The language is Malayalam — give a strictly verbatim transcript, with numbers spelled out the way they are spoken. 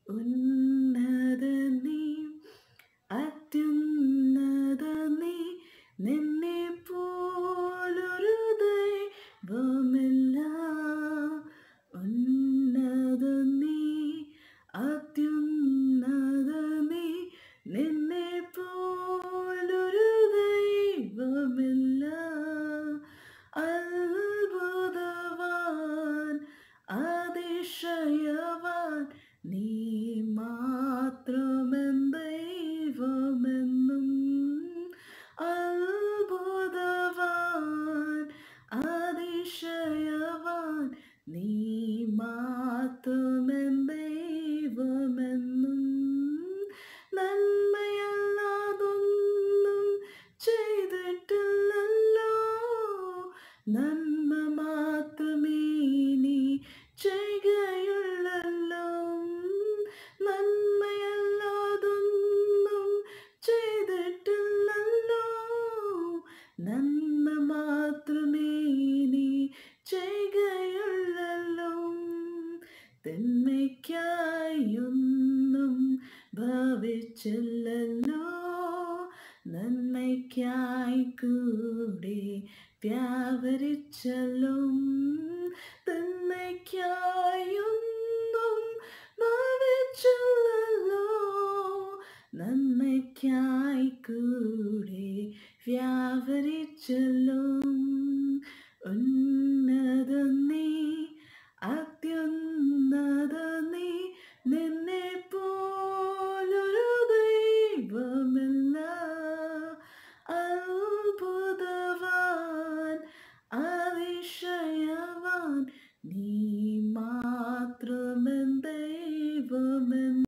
ഉന്നത നീ, അത്യുന്നത നീ, നിന്നെ പോലൊരു ദൈവമില്ല. ഉന്നത നീ, അത്യുന്നത നീ, നിന്നെ പോലൊരു ദൈവമില്ല. അത്ഭുതവാൻ, അതിശയവാൻ, നീ മാത്രമെൻ ദൈവമെന്നും. അത്ഭുതവാൻ, അതിശയവാൻ, നീ മാത്രമെൻ ദൈവമെന്നും. നന്മയല്ലാതൊന്നും ചെയ്തിട്ടില്ലല്ലോ, നന്മ മാത്രമേ നീ ചെയ്യുകയുള്ളല്ലോ. നന്മയല്ലാതൊന്നും ചെയ്തിട്ടില്ലല്ലോ, നന്മ മാത്രമേ നീ ചെയ്യുകയുള്ളല്ലോ. തിന്മയ്ക്കായൊന്നും ഭവിച്ചില്ലല്ലോ, നന്മയ്ക്കായി കൂടെ വ്യാപരിച്ചല്ലോ. തിന്മയ്ക്കായൊന്നും ഭവിച്ചില്ലല്ലോ, നന്മയ്ക്കായി കൂടെ വ്യാപരിച്ചല്ലോ.